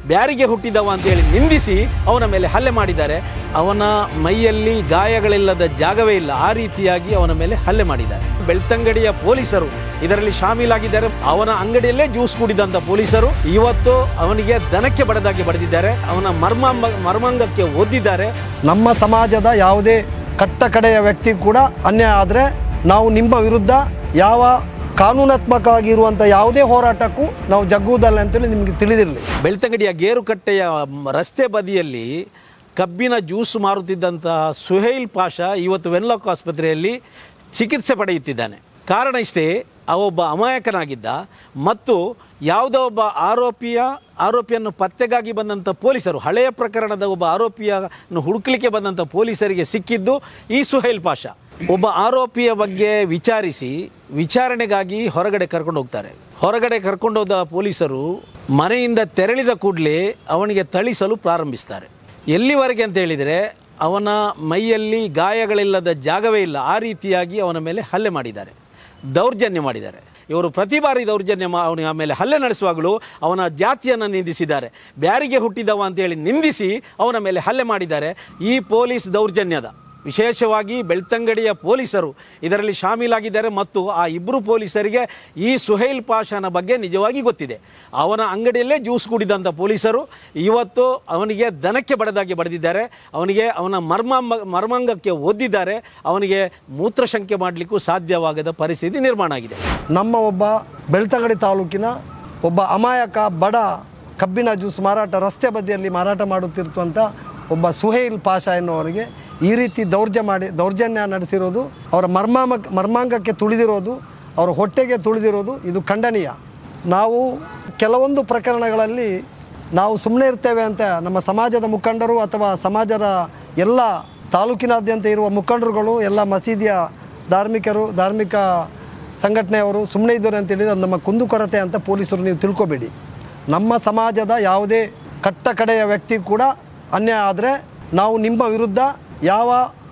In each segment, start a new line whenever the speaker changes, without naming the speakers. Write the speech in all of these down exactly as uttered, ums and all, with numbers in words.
ಬ್ಯಾರಿಗೆ ಹುಟ್ಟಿದವ ಅಂತೇಳಿ ನಿಂದಿಸಿ ಅವನ ಮೇಲೆ ಹಲ್ಲೆ ಮಾಡಿದ್ದಾರೆ. ಅವನ ಮೈಯಲ್ಲಿ ಗಾಯಗಳಿಲ್ಲದ ಜಾಗವೇ ಇಲ್ಲ, ಆ ರೀತಿಯಾಗಿ ಅವನ ಮೇಲೆ ಹಲ್ಲೆ ಮಾಡಿದ್ದಾರೆ. ಬೆಳ್ತಂಗಡಿಯ ಪೊಲೀಸರು ಇದರಲ್ಲಿ ಶಾಮೀಲಾಗಿದ್ದಾರೆ. ಅವನ ಅಂಗಡಿಯಲ್ಲೇ ಜ್ಯೂಸ್ ಕುಡಿದಂಥ ಪೊಲೀಸರು ಇವತ್ತು ಅವನಿಗೆ ದನಕ್ಕೆ ಬಡದಾಗಿ ಬಡಿದಿದ್ದಾರೆ, ಅವನ ಮರ್ಮಾಂಗ ಮರ್ಮಾಂಗಕ್ಕೆ ಒದ್ದಿದ್ದಾರೆ.
ನಮ್ಮ ಸಮಾಜದ ಯಾವುದೇ ಕಟ್ಟ ಕಡೆಯ ವ್ಯಕ್ತಿ ಕೂಡ ಅನ್ಯಾಯ ಆದರೆ ನಾವು ನಿಮ್ಮ ವಿರುದ್ಧ ಯಾವ ಕಾನೂನಾತ್ಮಕವಾಗಿರುವಂಥ ಯಾವುದೇ ಹೋರಾಟಕ್ಕೂ ನಾವು ಜಗ್ಗುವುದಲ್ಲ ಅಂತೇಳಿ ನಿಮಗೆ ತಿಳಿದಿರಲಿ.
ಬೆಳ್ತಂಗಡಿಯ ಗೇರುಕಟ್ಟೆಯ ರಸ್ತೆ ಬದಿಯಲ್ಲಿ ಕಬ್ಬಿನ ಜ್ಯೂಸ್ ಮಾರುತ್ತಿದ್ದಂತಹ ಸುಹೈಲ್ ಪಾಷಾ ಇವತ್ತು ವೆನ್ಲಾಕ್ ಆಸ್ಪತ್ರೆಯಲ್ಲಿ ಚಿಕಿತ್ಸೆ ಪಡೆಯುತ್ತಿದ್ದಾನೆ. ಕಾರಣ ಇಷ್ಟೇ, ಅವೊಬ್ಬ ಅಮಾಯಕನಾಗಿದ್ದ ಮತ್ತು ಯಾವುದೋ ಒಬ್ಬ ಆರೋಪಿಯ ಆರೋಪಿಯನ್ನು ಪತ್ತೆಗಾಗಿ ಬಂದಂಥ ಪೊಲೀಸರು, ಹಳೆಯ ಪ್ರಕರಣದ ಒಬ್ಬ ಆರೋಪಿಯನ್ನು ಹುಡುಕಲಿಕ್ಕೆ ಬಂದಂಥ ಪೊಲೀಸರಿಗೆ ಸಿಕ್ಕಿದ್ದು ಈ ಸುಹೈಲ್ ಪಾಷಾ. ಒಬ್ಬ ಆರೋಪಿಯ ಬಗ್ಗೆ ವಿಚಾರಿಸಿ ವಿಚಾರಣೆಗಾಗಿ ಹೊರಗಡೆ ಕರ್ಕೊಂಡು ಹೋಗ್ತಾರೆ. ಹೊರಗಡೆ ಕರ್ಕೊಂಡೋದ ಪೊಲೀಸರು ಮನೆಯಿಂದ ತೆರಳಿದ ಕೂಡಲೇ ಅವನಿಗೆ ಥಳಿಸಲು ಪ್ರಾರಂಭಿಸ್ತಾರೆ. ಎಲ್ಲಿವರೆಗೆ ಅಂತ ಹೇಳಿದರೆ ಅವನ ಮೈಯಲ್ಲಿ ಗಾಯಗಳಿಲ್ಲದ ಜಾಗವೇ ಇಲ್ಲ, ಆ ರೀತಿಯಾಗಿ ಅವನ ಮೇಲೆ ಹಲ್ಲೆ ಮಾಡಿದ್ದಾರೆ, ದೌರ್ಜನ್ಯ ಮಾಡಿದ್ದಾರೆ. ಇವರು ಪ್ರತಿ ಬಾರಿ ದೌರ್ಜನ್ಯ ಅವನ ಮೇಲೆ ಹಲ್ಲೆ ನಡೆಸುವಾಗಲೂ ಅವನ ಜಾತಿಯನ್ನು ನಿಂದಿಸಿದ್ದಾರೆ. ಬ್ಯಾರಿಗೆ ಹುಟ್ಟಿದವ ಅಂತೇಳಿ ನಿಂದಿಸಿ ಅವನ ಮೇಲೆ ಹಲ್ಲೆ ಮಾಡಿದ್ದಾರೆ. ಈ ಪೊಲೀಸ್ ದೌರ್ಜನ್ಯದ ವಿಶೇಷವಾಗಿ ಬೆಳ್ತಂಗಡಿಯ ಪೊಲೀಸರು ಇದರಲ್ಲಿ ಶಾಮೀಲಾಗಿದ್ದಾರೆ ಮತ್ತು ಆ ಇಬ್ಬರು ಪೊಲೀಸರಿಗೆ ಈ ಸುಹೈಲ್ ಪಾಷಾನ ಬಗ್ಗೆ ನಿಜವಾಗಿ ಗೊತ್ತಿದೆ. ಅವನ ಅಂಗಡಿಯಲ್ಲೇ ಜ್ಯೂಸ್ ಕುಡಿದಂಥ ಪೊಲೀಸರು ಇವತ್ತು ಅವನಿಗೆ ದನಕ್ಕೆ ಬಡದಾಗಿ ಬಡಿದಿದ್ದಾರೆ, ಅವನಿಗೆ ಅವನ ಮರ್ಮಾಂಗ ಮರ್ಮಾಂಗಕ್ಕೆ ಒದ್ದಿದ್ದಾರೆ, ಅವನಿಗೆ ಮೂತ್ರಶಂಕೆ ಮಾಡಲಿಕ್ಕೂ ಸಾಧ್ಯವಾಗದ ಪರಿಸ್ಥಿತಿ ನಿರ್ಮಾಣ ಆಗಿದೆ.
ನಮ್ಮ ಒಬ್ಬ ಬೆಳ್ತಂಗಡಿ ತಾಲೂಕಿನ ಒಬ್ಬ ಅಮಾಯಕ ಬಡ ಕಬ್ಬಿನ ಜ್ಯೂಸ್ ಮಾರಾಟ ರಸ್ತೆ ಬದಿಯಲ್ಲಿ ಮಾರಾಟ ಮಾಡುತ್ತಿರುವಂಥ ಒಬ್ಬ ಸುಹೈಲ್ ಪಾಷಾ ಎನ್ನುವರಿಗೆ ಈ ರೀತಿ ದೌರ್ಜನ್ಯ ಮಾಡಿ ದೌರ್ಜನ್ಯ ನಡೆಸಿರೋದು, ಅವರ ಮರ್ಮಾಂಗ ಮರ್ಮಾಂಗಕ್ಕೆ ತುಳಿದಿರೋದು, ಅವರ ಹೊಟ್ಟೆಗೆ ತುಳಿದಿರೋದು ಇದು ಖಂಡನೀಯ. ನಾವು ಕೆಲವೊಂದು ಪ್ರಕರಣಗಳಲ್ಲಿ ನಾವು ಸುಮ್ಮನೆ ಇರ್ತೇವೆ ಅಂತ ನಮ್ಮ ಸಮಾಜದ ಮುಖಂಡರು ಅಥವಾ ಸಮಾಜದ ಎಲ್ಲ ತಾಲೂಕಿನಾದ್ಯಂತ ಇರುವ ಮುಖಂಡರುಗಳು, ಎಲ್ಲ ಮಸೀದಿಯ ಧಾರ್ಮಿಕರು, ಧಾರ್ಮಿಕ ಸಂಘಟನೆಯವರು ಸುಮ್ಮನೆ ಇದ್ದಾರೆ ಅಂತೇಳಿದರೆ ಅದು ನಮ್ಮ ಕುಂದುಕೊರತೆ ಅಂತ ಪೊಲೀಸರು ನೀವು ತಿಳ್ಕೊಬೇಡಿ. ನಮ್ಮ ಸಮಾಜದ ಯಾವುದೇ ಕಟ್ಟ ಕಡೆಯ ವ್ಯಕ್ತಿ ಕೂಡ ಅನ್ಯಾಯ ಆದರೆ ನಾವು ನಿಮ್ಮ ವಿರುದ್ಧ ಯಾವ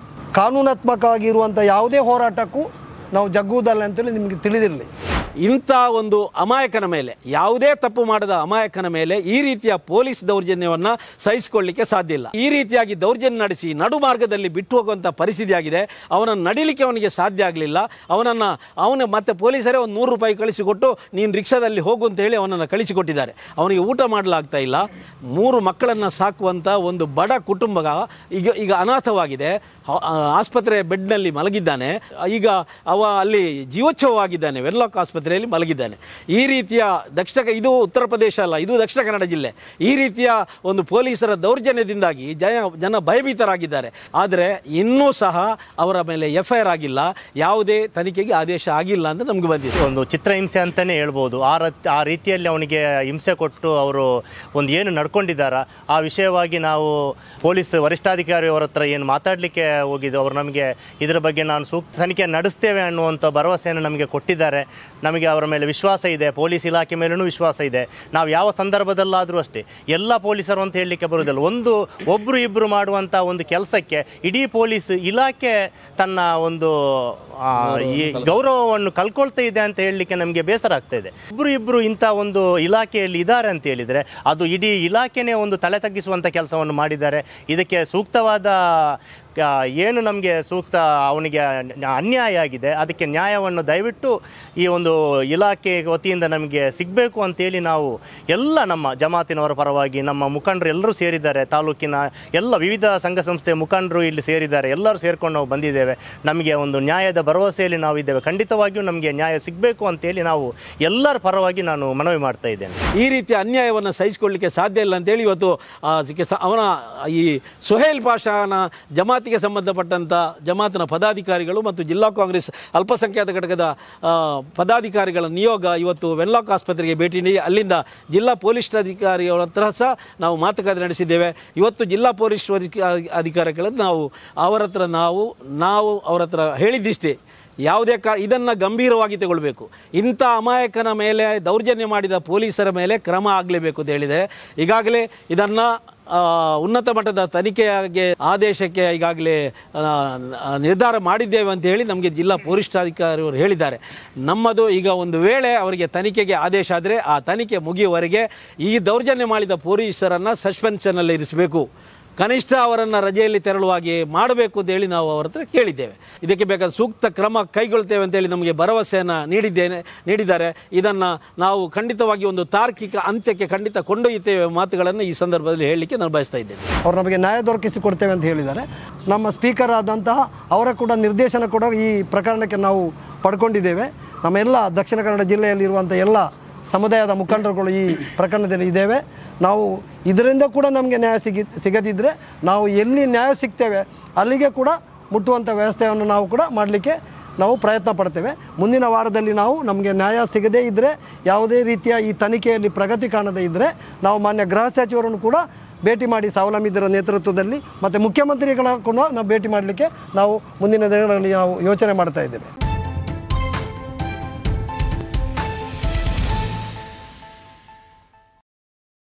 ಕಾನೂನಾತ್ಮಕವಾಗಿರುವಂಥ ಯಾವುದೇ ಹೋರಾಟಕ್ಕೂ ನಾವು ಜಗ್ಗುವುದಲ್ಲ ಅಂತೇಳಿ ನಿಮಗೆ ತಿಳಿದಿರಲಿ.
ಇಂಥ ಒಂದು ಅಮಾಯಕನ ಮೇಲೆ, ಯಾವುದೇ ತಪ್ಪು ಮಾಡದ ಅಮಾಯಕನ ಮೇಲೆ ಈ ರೀತಿಯ ಪೊಲೀಸ್ ದೌರ್ಜನ್ಯವನ್ನು ಸಹಿಸಿಕೊಳ್ಳಲಿಕ್ಕೆ ಸಾಧ್ಯ ಇಲ್ಲ. ಈ ರೀತಿಯಾಗಿ ದೌರ್ಜನ್ಯ ನಡೆಸಿ ನಡು ಮಾರ್ಗದಲ್ಲಿ ಬಿಟ್ಟು ಹೋಗುವಂಥ ಪರಿಸ್ಥಿತಿ ಆಗಿದೆ. ಅವನನ್ನು ನಡಿಲಿಕ್ಕೆ ಅವನಿಗೆ ಸಾಧ್ಯ ಆಗಲಿಲ್ಲ. ಅವನನ್ನು ಅವನು ಮತ್ತೆ ಪೊಲೀಸರೇ ಒಂದು ನೂರು ರೂಪಾಯಿ ಕಳಿಸಿಕೊಟ್ಟು ನೀನು ರಿಕ್ಷಾದಲ್ಲಿ ಹೋಗು ಅಂತ ಹೇಳಿ ಅವನನ್ನು ಕಳಿಸಿಕೊಟ್ಟಿದ್ದಾರೆ. ಅವನಿಗೆ ಊಟ ಮಾಡಲಾಗ್ತಾ ಇಲ್ಲ. ಮೂರು ಮಕ್ಕಳನ್ನು ಸಾಕುವಂಥ ಒಂದು ಬಡ ಕುಟುಂಬ ಈಗ ಈಗ ಅನಾಥವಾಗಿದೆ. ಆಸ್ಪತ್ರೆ ಬೆಡ್ನಲ್ಲಿ ಮಲಗಿದ್ದಾನೆ. ಈಗ ಅವ ಅಲ್ಲಿ ಜೀವೋತ್ಸವವಾಗಿದ್ದಾನೆ, ವೆನ್ಲಾಕ್ ಆಸ್ಪತ್ರೆ ಮಲಗಿದ್ದಾನೆ. ಈ ರೀತಿಯ ದಕ್ಷಿಣ, ಇದು ಉತ್ತರ ಪ್ರದೇಶ ಅಲ್ಲ, ಇದು ದಕ್ಷಿಣ ಕನ್ನಡ ಜಿಲ್ಲೆ. ಈ ರೀತಿಯ ಒಂದು ಪೊಲೀಸರ ದೌರ್ಜನ್ಯದಿಂದಾಗಿ ಜನ ಜನ ಭಯಭೀತರಾಗಿದ್ದಾರೆ. ಆದರೆ ಇನ್ನೂ ಸಹ ಅವರ ಮೇಲೆ ಎಫ್ ಐ ಆರ್ ಆಗಿಲ್ಲ, ಯಾವುದೇ ತನಿಖೆಗೆ ಆದೇಶ ಆಗಿಲ್ಲ ಅಂತ ನಮ್ಗೆ ಬಂದಿದೆ.
ಒಂದು ಚಿತ್ರಹಿಂಸೆ ಅಂತಲೇ ಹೇಳ್ಬೋದು. ಆ ಆ ರೀತಿಯಲ್ಲಿ ಅವನಿಗೆ ಹಿಂಸೆ ಕೊಟ್ಟು ಅವರು ಒಂದು ಏನು ನಡ್ಕೊಂಡಿದ್ದಾರ ಆ ವಿಷಯವಾಗಿ ನಾವು ಪೊಲೀಸ್ ವರಿಷ್ಠಾಧಿಕಾರಿಯವರ ಹತ್ರ ಏನು ಮಾತಾಡಲಿಕ್ಕೆ ಹೋಗಿದ್ದು, ಅವರು ನಮಗೆ ಇದರ ಬಗ್ಗೆ ನಾನು ಸೂಕ್ತ ತನಿಖೆ ನಡೆಸ್ತೇವೆ ಅನ್ನುವಂಥ ಭರವಸೆಯನ್ನು ನಮಗೆ ಕೊಟ್ಟಿದ್ದಾರೆ. ನಮಗೆ ಅವರ ಮೇಲೆ ವಿಶ್ವಾಸ ಇದೆ, ಪೊಲೀಸ್ ಇಲಾಖೆ ಮೇಲೂ ವಿಶ್ವಾಸ ಇದೆ. ನಾವು ಯಾವ ಸಂದರ್ಭದಲ್ಲಾದರೂ ಅಷ್ಟೇ ಎಲ್ಲ ಪೊಲೀಸರು ಅಂತ ಹೇಳಲಿಕ್ಕೆ ಬರೋದಿಲ್ಲ. ಒಂದು ಒಬ್ಬರು ಇಬ್ಬರು ಮಾಡುವಂಥ ಒಂದು ಕೆಲಸಕ್ಕೆ ಇಡೀ ಪೊಲೀಸ್ ಇಲಾಖೆ ತನ್ನ ಒಂದು ಈ ಗೌರವವನ್ನು ಕಳ್ಕೊಳ್ತಾ ಇದೆ ಅಂತ ಹೇಳಲಿಕ್ಕೆ ನಮಗೆ ಬೇಸರ ಆಗ್ತಾ ಇದೆ. ಇಬ್ಬರು ಇಬ್ಬರು ಇಂಥ ಒಂದು ಇಲಾಖೆಯಲ್ಲಿ ಇದ್ದಾರೆ ಅಂತ ಹೇಳಿದರೆ ಅದು ಇಡೀ ಇಲಾಖೆನೇ ಒಂದು ತಲೆ ತಗ್ಗಿಸುವಂಥ ಕೆಲಸವನ್ನು ಮಾಡಿದ್ದಾರೆ. ಇದಕ್ಕೆ ಸೂಕ್ತವಾದ ಏನು ನಮಗೆ ಸೂಕ್ತ ಅವನಿಗೆ ಅನ್ಯಾಯ ಆಗಿದೆ ಅದಕ್ಕೆ ನ್ಯಾಯವನ್ನು ದಯವಿಟ್ಟು ಈ ಒಂದು ಇಲಾಖೆ ವತಿಯಿಂದ ನಮಗೆ ಸಿಗಬೇಕು ಅಂತೇಳಿ ನಾವು ಎಲ್ಲ ನಮ್ಮ ಜಮಾತಿನವರ ಪರವಾಗಿ ನಮ್ಮ ಮುಖಂಡರು ಎಲ್ಲರೂ ಸೇರಿದ್ದಾರೆ. ತಾಲೂಕಿನ ಎಲ್ಲ ವಿವಿಧ ಸಂಘ ಸಂಸ್ಥೆ ಮುಖಂಡರು ಇಲ್ಲಿ ಸೇರಿದ್ದಾರೆ. ಎಲ್ಲರೂ ಸೇರ್ಕೊಂಡು ನಾವು ಬಂದಿದ್ದೇವೆ. ನಮಗೆ ಒಂದು ನ್ಯಾಯದ ಭರವಸೆಯಲ್ಲಿ ನಾವು ಇದ್ದೇವೆ. ಖಂಡಿತವಾಗಿಯೂ ನಮಗೆ ನ್ಯಾಯ ಸಿಗಬೇಕು ಅಂತೇಳಿ ನಾವು ಎಲ್ಲರ ಪರವಾಗಿ ನಾನು ಮನವಿ ಮಾಡ್ತಾ ಇದ್ದೇನೆ.
ಈ ರೀತಿಯ ಅನ್ಯಾಯವನ್ನು ಸಹಿಸಿಕೊಳ್ಳಲಿಕ್ಕೆ ಸಾಧ್ಯ ಇಲ್ಲ ಅಂತೇಳಿ ಇವತ್ತು ಅವನ ಈ ಸುಹೈಲ್ ಪಾಷಾನ ಜಮಾತ್ ಗೆ ಸಂಬಂಧಪಟ್ಟಂತ ಜಮಾತ್ನ ಪದಾಧಿಕಾರಿಗಳು ಮತ್ತು ಜಿಲ್ಲಾ ಕಾಂಗ್ರೆಸ್ ಅಲ್ಪಸಂಖ್ಯಾತ ಘಟಕದ ಪದಾಧಿಕಾರಿಗಳ ನಿಯೋಗ ಇವತ್ತು ವೆನ್ಲಾಕ್ ಆಸ್ಪತ್ರೆಗೆ ಭೇಟಿ ನೀಡಿ ಅಲ್ಲಿಂದ ಜಿಲ್ಲಾ ಪೊಲೀಸ್ ಅಧಿಕಾರಿಗಳ ಹತ್ರ ಸಹ ನಾವು ಮಾತುಕತೆ ನಡೆಸಿದ್ದೇವೆ. ಇವತ್ತು ಜಿಲ್ಲಾ ಪೊಲೀಸ್ ಅಧಿಕಾರಿಗಳನ್ನು ನಾವು ಅವರ ಹತ್ರ ನಾವು ನಾವು ಅವರ ಹತ್ರ ಹೇಳಿದ್ದಿಷ್ಟೇ, ಯಾವುದೇ ಕಾ ಇದನ್ನು ಗಂಭೀರವಾಗಿ ತಗೊಳ್ಬೇಕು. ಇಂಥ ಅಮಾಯಕನ ಮೇಲೆ ದೌರ್ಜನ್ಯ ಮಾಡಿದ ಪೊಲೀಸರ ಮೇಲೆ ಕ್ರಮ ಆಗಲೇಬೇಕು ಅಂತ ಹೇಳಿದರೆ ಈಗಾಗಲೇ ಇದನ್ನು ಉನ್ನತ ಮಟ್ಟದ ತನಿಖೆಗೆ ಆದೇಶಕ್ಕೆ ಈಗಾಗಲೇ ನಿರ್ಧಾರ ಮಾಡಿದ್ದೇವೆ ಅಂತ ಹೇಳಿ ನಮಗೆ ಜಿಲ್ಲಾ ವರಿಷ್ಠಾಧಿಕಾರಿಯವರು ಹೇಳಿದ್ದಾರೆ. ನಮ್ಮದು ಈಗ ಒಂದು ವೇಳೆ ಅವರಿಗೆ ತನಿಖೆಗೆ ಆದೇಶ ಆದರೆ ಆ ತನಿಖೆ ಮುಗಿಯುವವರೆಗೆ ಈ ದೌರ್ಜನ್ಯ ಮಾಡಿದ ಪೊಲೀಸರನ್ನು ಸಸ್ಪೆನ್ಷನಲ್ಲಿ ಇರಿಸಬೇಕು, ಕನಿಷ್ಠ ಅವರನ್ನು ರಜೆಯಲ್ಲಿ ತೆರಳುವಾಗಿ ಮಾಡಬೇಕು ಅಂತ ಹೇಳಿ ನಾವು ಅವರ ಹತ್ರ ಕೇಳಿದ್ದೇವೆ. ಇದಕ್ಕೆ ಬೇಕಾದ ಸೂಕ್ತ ಕ್ರಮ ಕೈಗೊಳ್ತೇವೆ ಅಂತೇಳಿ ನಮಗೆ ಭರವಸೆಯನ್ನು ನೀಡಿದ್ದೇನೆ ನೀಡಿದ್ದಾರೆ. ಇದನ್ನು ನಾವು ಖಂಡಿತವಾಗಿ ಒಂದು ತಾರ್ಕಿಕ ಅಂತ್ಯಕ್ಕೆ ಖಂಡಿತ ಕೊಂಡೊಯ್ಯುತ್ತೇವೆ ಮಾತುಗಳನ್ನು ಈ ಸಂದರ್ಭದಲ್ಲಿ ಹೇಳಲಿಕ್ಕೆ ನಾನು ಬಯಸ್ತಾ ಇದ್ದೇನೆ.
ಅವರು ನಮಗೆ ನ್ಯಾಯ ದೊರಕಿಸಿಕೊಡ್ತೇವೆ ಅಂತ ಹೇಳಿದ್ದಾರೆ. ನಮ್ಮ ಸ್ಪೀಕರ್ ಆದಂತಹ ಅವರ ಕೂಡ ನಿರ್ದೇಶನ ಕೂಡ ಈ ಪ್ರಕರಣಕ್ಕೆ ನಾವು ಪಡ್ಕೊಂಡಿದ್ದೇವೆ. ನಮ್ಮ ಎಲ್ಲ ದಕ್ಷಿಣ ಕನ್ನಡ ಜಿಲ್ಲೆಯಲ್ಲಿರುವಂಥ ಎಲ್ಲ ಸಮುದಾಯದ ಮುಖಂಡರುಗಳು ಈ ಪ್ರಕರಣದಲ್ಲಿ ಇದ್ದೇವೆ. ನಾವು ಇದರಿಂದ ಕೂಡ ನಮಗೆ ನ್ಯಾಯ ಸಿಗಿ ಸಿಗದಿದ್ದರೆ ನಾವು ಎಲ್ಲಿ ನ್ಯಾಯ ಸಿಗ್ತೇವೆ ಅಲ್ಲಿಗೆ ಕೂಡ ಮುಟ್ಟುವಂಥ ವ್ಯವಸ್ಥೆಯನ್ನು ನಾವು ಕೂಡ ಮಾಡಲಿಕ್ಕೆ ನಾವು ಪ್ರಯತ್ನ ಪಡ್ತೇವೆ. ಮುಂದಿನ ವಾರದಲ್ಲಿ ನಾವು ನಮಗೆ ನ್ಯಾಯ ಸಿಗದೇ ಇದ್ದರೆ, ಯಾವುದೇ ರೀತಿಯ ಈ ತನಿಖೆಯಲ್ಲಿ ಪ್ರಗತಿ ಕಾಣದೇ ಇದ್ದರೆ ನಾವು ಮಾನ್ಯ ಗೃಹ ಸಚಿವರನ್ನು ಕೂಡ ಭೇಟಿ ಮಾಡಿ ಸ್ವಾವಲಂಬಿತರ ನೇತೃತ್ವದಲ್ಲಿ ಮತ್ತು ಮುಖ್ಯಮಂತ್ರಿಗಳ ಕೂಡ ನಾವು ಭೇಟಿ ಮಾಡಲಿಕ್ಕೆ ನಾವು ಮುಂದಿನ ದಿನಗಳಲ್ಲಿ ನಾವು ಯೋಚನೆ ಮಾಡ್ತಾ ಇದ್ದೇವೆ.